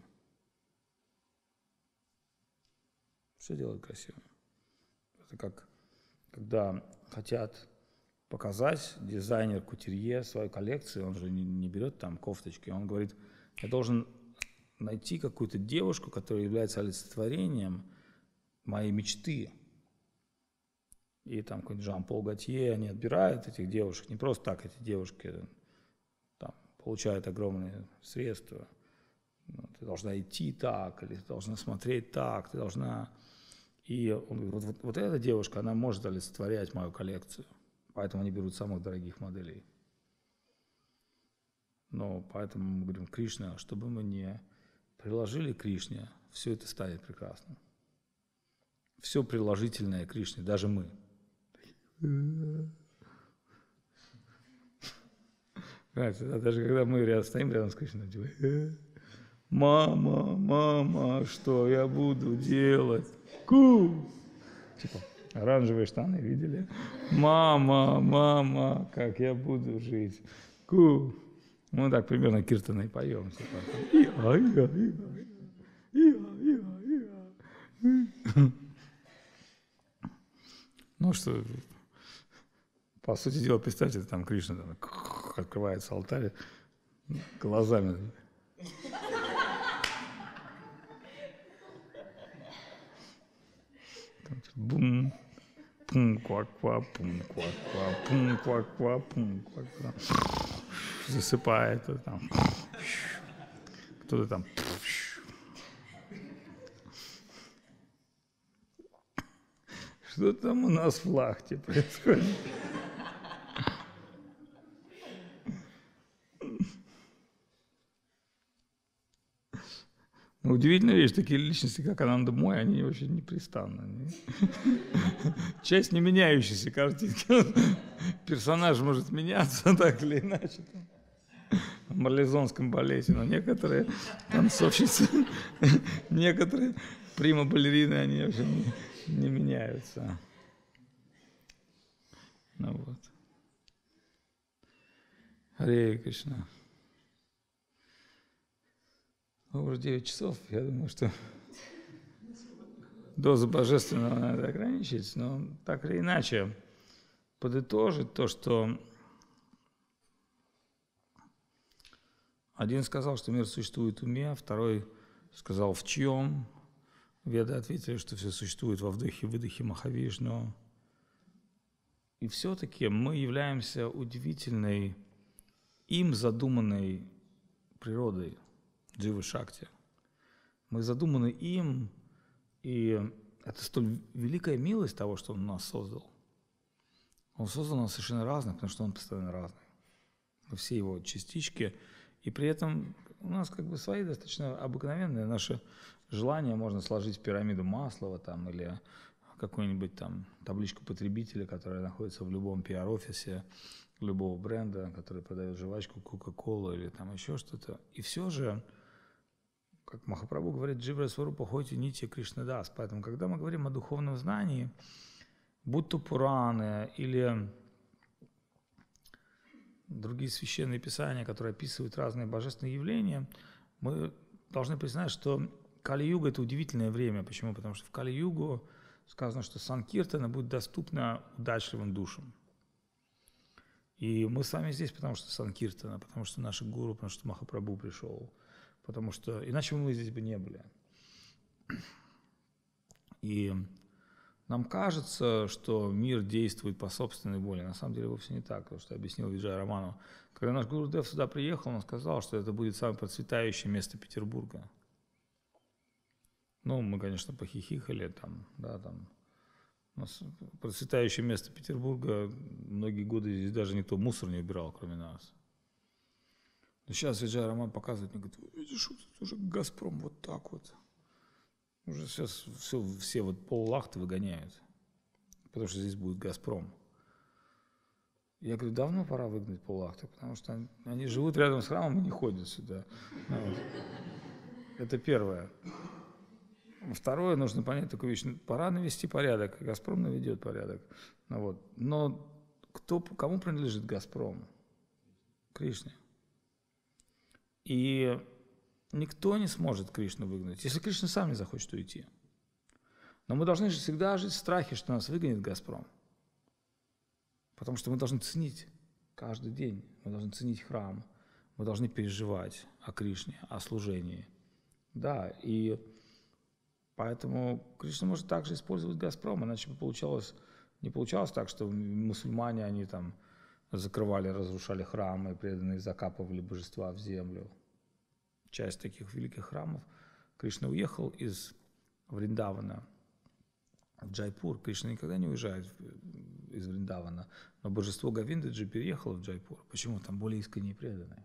Все делает красивым. Это как, когда хотят показать дизайнер кутюрье свою коллекцию, он же не берет там кофточки, он говорит, я должен найти какую-то девушку, которая является олицетворением моей мечты. И там какой-нибудь Жан-Пол Готье, они отбирают этих девушек, не просто так эти девушки там, получают огромные средства. Ты должна идти так, или ты должна смотреть так, ты должна... И он говорит, вот эта девушка, она может олицетворять мою коллекцию. Поэтому они берут самых дорогих моделей. Но поэтому мы говорим, Кришна, чтобы мы не приложили Кришне, все это станет прекрасным. Все приложительное Кришне, даже мы. Знаете, даже когда мы стоим рядом с Кришной, типа, мама, что я буду делать? Типа, оранжевые штаны видели? Мама, как я буду жить? Мы так примерно киртаны поем. Ну что, по сути дела, представьте, там Кришна там, открывается алтарь глазами. Бум, пум-ква-ква, пум-ква-ква, пум-ква-ква, пум-ква-ква. Засыпает, там. Кто-то там. Что там у нас в Лахте происходит? Удивительная вещь, такие личности, как Ананда Мой, они вообще непрестанны. Часть не меняющаяся картинки. Персонаж может меняться так или иначе. В марлезонском балете, но некоторые танцовщицы, некоторые прима-балерины, они вообще не меняются. Ну вот. Харе Кришна. Уже 9 часов, я думаю, что дозу божественного надо ограничить, но так или иначе подытожить то, что один сказал, что мир существует в уме, второй сказал в чем. Веды ответили, что все существует во вдохе-выдохе Махавишну. И все-таки мы являемся удивительной, им задуманной природой Джива Шакти. Мы задуманы им, и это столь великая милость того, что Он нас создал. Он создал нас совершенно разных, потому что Он постоянно разный. Мы все Его частички, и при этом у нас как бы свои достаточно обыкновенные наши желания. Можно сложить в пирамиду Маслова там, или какую-нибудь там табличку потребителя, которая находится в любом пиар-офисе любого бренда, который продает жвачку, Кока-Колу или там еще что-то. И все же, как Махапрабху говорит, Дживра Сварупа Хоти Нити Кришнадас. Поэтому, когда мы говорим о духовном знании, будь то Пураны или другие священные писания, которые описывают разные божественные явления, мы должны признать, что Кали-юга – это удивительное время. Почему? Потому что в Кали-югу сказано, что Санкиртана будет доступна удачливым душам. И мы с вами здесь, потому что Санкиртана, потому что наши гуру, потому что Махапрабху пришел, потому что иначе мы здесь бы не были. И нам кажется, что мир действует по собственной воле. На самом деле вовсе не так, потому что объяснил Виджай Роману. Когда наш Гурудев сюда приехал, он сказал, что это будет самое процветающее место Петербурга. Ну, мы, конечно, похихикали там, да, там. У нас процветающее место Петербурга, многие годы здесь даже никто мусор не убирал, кроме нас. Но сейчас Виджай Роман показывает мне, говорит, видишь, вот уже Газпром вот так вот. Уже сейчас все вот пол-лахты выгоняют, потому что здесь будет Газпром. Я говорю, давно пора выгнать пол-лахты, потому что они живут рядом с храмом и не ходят сюда. Вот. Это первое. Второе, нужно понять такую вещь. Пора навести порядок. Газпром наведет порядок. Ну, вот. Но кому принадлежит Газпром? Кришне. И никто не сможет Кришну выгнать, если Кришна сам не захочет уйти. Но мы должны же всегда жить в страхе, что нас выгонит Газпром. Потому что мы должны ценить каждый день. Мы должны ценить храм. Мы должны переживать о Кришне, о служении. Да, и поэтому Кришна может также использовать Газпром, иначе бы не получалось так, что мусульмане, они там закрывали, разрушали храмы, преданные закапывали божества в землю. Часть таких великих храмов. Кришна уехал из Вриндавана в Джайпур. Кришна никогда не уезжает из Вриндавана, но божество Говиндаджи переехало в Джайпур. Почему? Там более искренние преданные.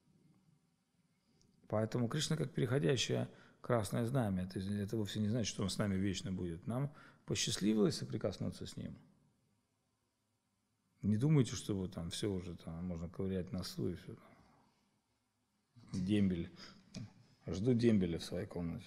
Поэтому Кришна как переходящее красное знамя. Это вовсе не значит, что он с нами вечно будет. Нам посчастливилось соприкоснуться с ним. Не думайте, что вот там все уже там можно ковырять носу и все. Дембель. Жду дембеля в своей комнате.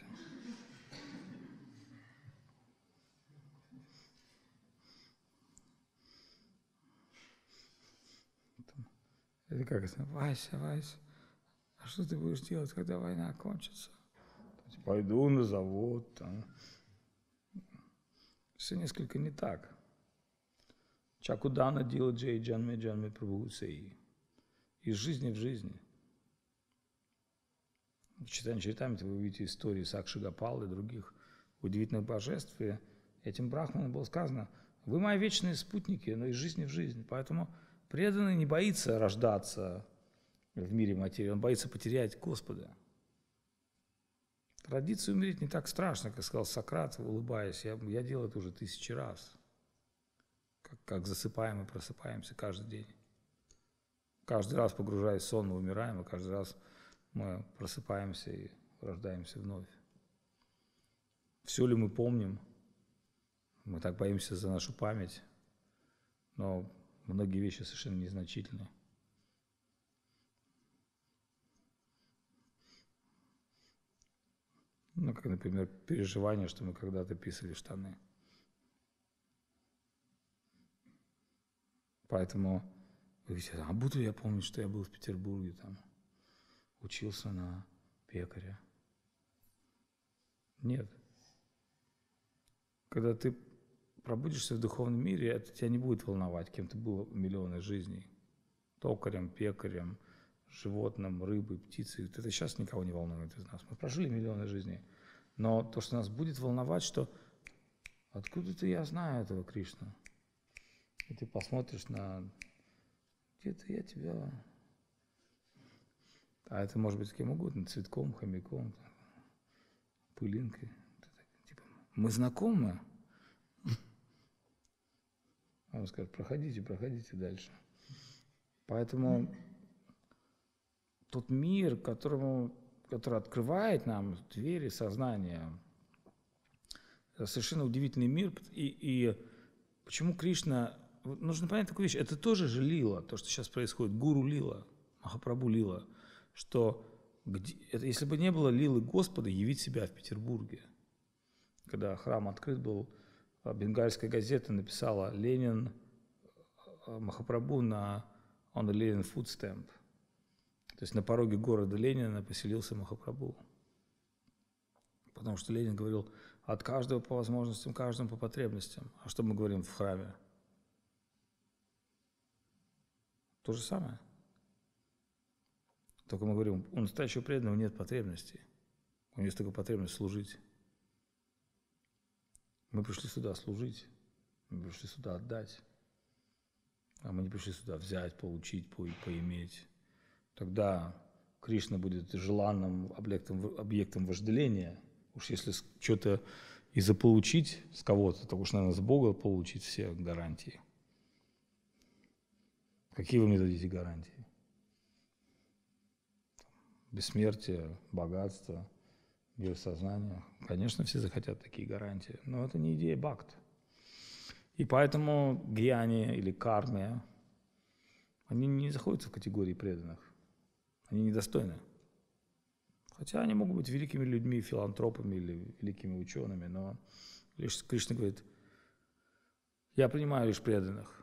Это как это? Вася, а что ты будешь делать, когда война кончится? Пойду на завод. Там. Все несколько не так. Чакудана дила джей джанме прабхусей. Из жизни в жизнь. В читании Чаритамриты вы увидите истории Сакши Гопалы и других удивительных божеств. И этим брахманам было сказано, вы мои вечные спутники, но из жизни в жизнь. Поэтому преданный не боится рождаться в мире материи, он боится потерять Господа. Родиться и умереть не так страшно, как сказал Сократ, улыбаясь. Я делал это уже 1000 раз. Как засыпаем и просыпаемся каждый день. Каждый раз, погружаясь в сон, мы умираем, и каждый раз мы просыпаемся и рождаемся вновь. Все ли мы помним? Мы так боимся за нашу память, но многие вещи совершенно незначительны. Ну, как, например, переживание, что мы когда-то писали штаны. Поэтому вы говорите, а буду я помнить, что я был в Петербурге, там, учился на пекаря? Нет. Когда ты пробудишься в духовном мире, это тебя не будет волновать, кем ты был миллионы жизней. Токарем, пекарем, животным, рыбой, птицей. Это сейчас никого не волнует из нас. Мы прожили миллионы жизней. Но то, что нас будет волновать, что откуда-то я знаю этого Кришну. И ты посмотришь на... Где-то я тебя... А это может быть с кем угодно, цветком, хомяком, пылинкой. Типа, мы знакомы? А он скажет, проходите, проходите дальше. Поэтому тот мир, который открывает нам двери сознания, это совершенно удивительный мир. И почему Кришна... Нужно понять такую вещь. Это тоже же лила, то, что сейчас происходит. Гуру лила, Махапрабху лила. Что если бы не было лилы Господа явить себя в Петербурге, когда храм открыт был, бенгальская газета написала «Ленин Махапрабху on the Lenin food stamp». То есть на пороге города Ленина поселился Махапрабху. Потому что Ленин говорил от каждого по возможностям, каждому по потребностям. А что мы говорим в храме? То же самое. Только мы говорим, у настоящего преданного нет потребностей. У него есть только потребность служить. Мы пришли сюда служить, мы пришли сюда отдать. А мы не пришли сюда взять, получить, поиметь. Тогда Кришна будет желанным объектом вожделения. Уж если что-то и заполучить с кого-то, то уж, наверное, с Бога получить все гарантии. Какие вы мне дадите гарантии? Бессмертие, богатство, мир сознания. Конечно, все захотят такие гарантии, но это не идея бхакти. И поэтому гьяни или карме, они не заходят в категории преданных. Они недостойны. Хотя они могут быть великими людьми, филантропами или великими учеными, но лишь Кришна говорит, я принимаю лишь преданных.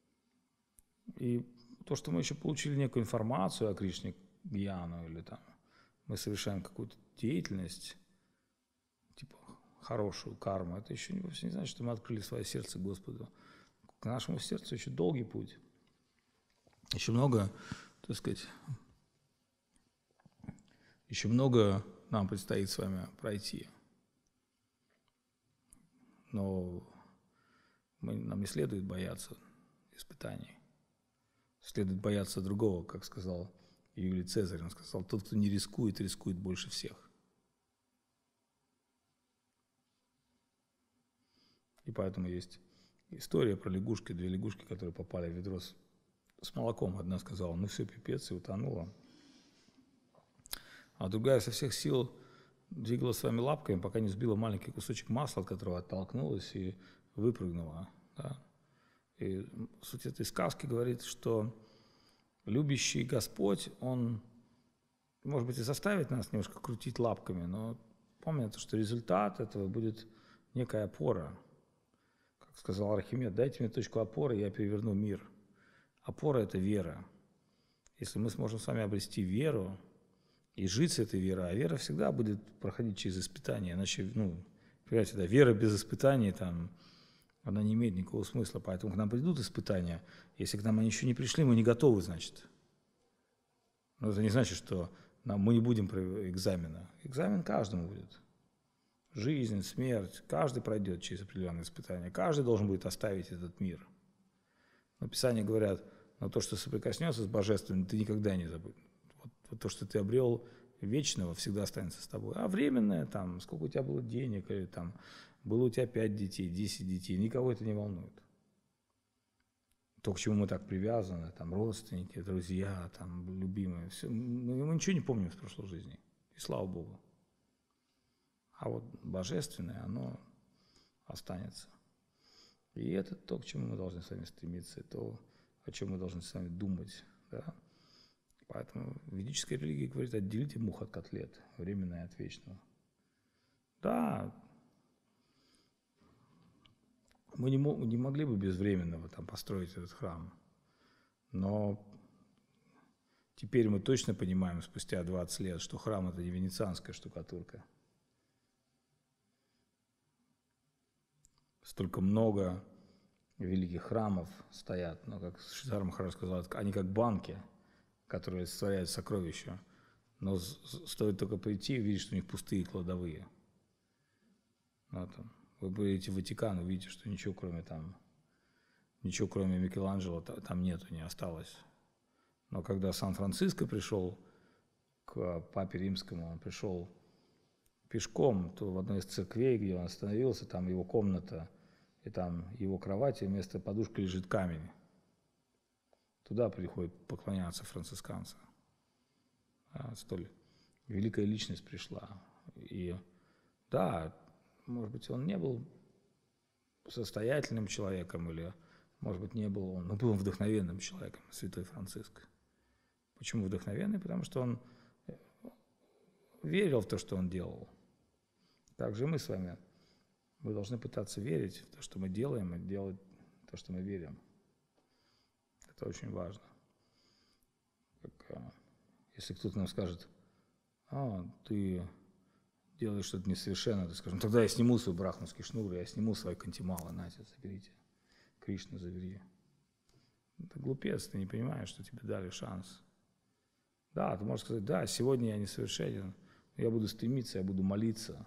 И то, что мы еще получили некую информацию о Кришне, гьяну, или там мы совершаем какую-то деятельность, типа хорошую карму, это еще вовсе не значит, что мы открыли свое сердце Господу. К нашему сердцу еще долгий путь. Еще много, так сказать, еще много нам предстоит с вами пройти. Но нам не следует бояться испытаний. Следует бояться другого, как сказал Юлий Цезарь. Он сказал, тот, кто не рискует, рискует больше всех. И поэтому есть история про лягушки, две лягушки, которые попали в ведро с молоком. Одна сказала, ну все, пипец, и утонула. А другая со всех сил двигала своими лапками, пока не сбила маленький кусочек масла, от которого оттолкнулась и выпрыгнула. Да? И суть этой сказки говорит, что любящий Господь, Он, может быть, и заставит нас немножко крутить лапками, но помните, что результат этого будет некая опора. Как сказал Архимед, дайте мне точку опоры, я переверну мир. Опора – это вера. Если мы сможем с вами обрести веру и жить с этой верой, а вера всегда будет проходить через испытания, иначе, понимаете, да, вера без испытаний, там, она не имеет никакого смысла, поэтому к нам придут испытания. Если к нам они еще не пришли, мы не готовы, значит. Но это не значит, что мы не будем экзамена. Экзамен каждому будет. Жизнь, смерть, каждый пройдет через определенные испытания. Каждый должен будет оставить этот мир. Но Писания говорят, но то, что соприкоснется с Божественным, ты никогда не забудешь. Вот то, что ты обрел вечного, всегда останется с тобой. А временное, там, сколько у тебя было денег, или там, было у тебя 5 детей, 10 детей, никого это не волнует. То, к чему мы так привязаны, там, родственники, друзья, там, любимые, все, мы ничего не помним из прошлой жизни. И слава Богу. А вот божественное, оно останется. И это то, к чему мы должны с вами стремиться, то, о чем мы должны с вами думать. Да? Поэтому ведическая религия говорит: отделите мух от котлет, временное от вечного. Да, мы не могли бы без временного там построить этот храм, но теперь мы точно понимаем, спустя 20 лет, что храм – это не венецианская штукатурка. Столько много великих храмов стоят, но, как Шридхар Махарадж сказал, они как банки, которые олицетворяют сокровища. Но стоит только прийти и увидеть, что у них пустые кладовые. Вот. Вы будете в Ватикан, увидите, что ничего кроме Микеланджело там нету, не осталось. Но когда Сан-Франциско пришел к папе римскому, он пришел пешком, то в одной из церквей, где он остановился, там его комната, и там его кровать, и вместо подушки лежит камень. Туда приходят поклоняться францисканцы. Столь великая личность пришла. И да, может быть, он не был состоятельным человеком, или, может быть, не был он, но был вдохновенным человеком, святой Франциск. Почему вдохновенный? Потому что он верил в то, что он делал. Также мы с вами. Мы должны пытаться верить в то, что мы делаем, и делать то, что мы верим. Это очень важно. Если кто-то нам скажет: ты делаешь что-то несовершенно, то скажем: тогда я сниму свой брахманский шнур, я сниму свои кантималы, нате, заберите. Кришна, забери. Это глупец, ты не понимаешь, что тебе дали шанс. Да, ты можешь сказать: да, сегодня я несовершенен, я буду стремиться, я буду молиться.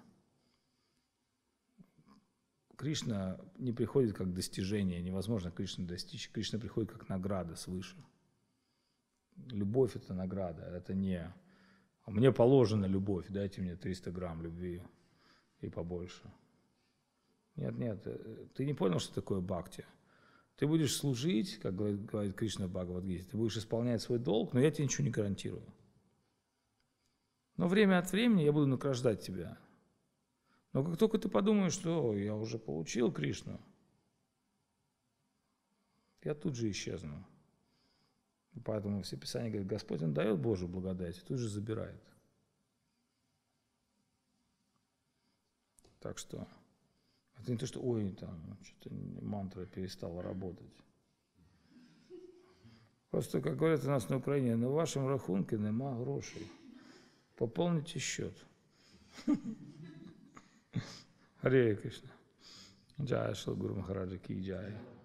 Кришна не приходит как достижение, невозможно Кришну достичь. Кришна приходит как награда свыше. Любовь – это награда, это не «мне положена любовь, дайте мне 300 грамм любви и побольше». Нет, ты не понял, что такое бхакти. Ты будешь служить, как говорит Кришна в Бхагавад-гите, ты будешь исполнять свой долг, но я тебе ничего не гарантирую. Но время от времени я буду награждать тебя. Но как только ты подумаешь, что я уже получил Кришну, я тут же исчезну. И поэтому все Писания говорят: Господь, Он дает Божию благодать, и тут же забирает. Так что это не то, что там что-то мантра перестала работать. Просто, как говорят у нас на Украине, на вашем рахунке нема грошей. Пополните счет. Харе Кришна. Джай Шри Гуру Махараджа ки джай.